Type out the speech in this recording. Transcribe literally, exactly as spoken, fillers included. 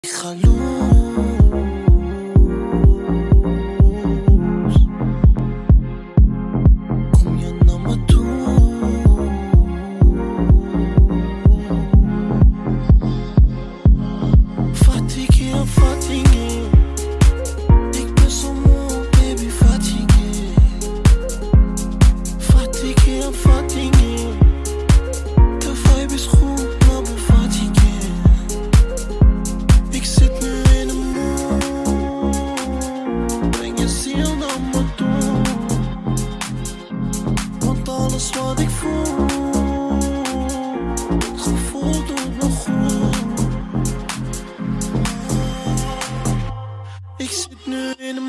Ik ga los. Kom je naar me toe? Fatigué, fatigué. Ik ben zo moe, baby, fatigué. Fatigué, fatigué. De vibe is goed, maar ben fatigué. Ik zit nu in een mood. Breng je ziel naar me toe. Want alles wat ik voel, het gevoel doet me goed. Ik zit nu in een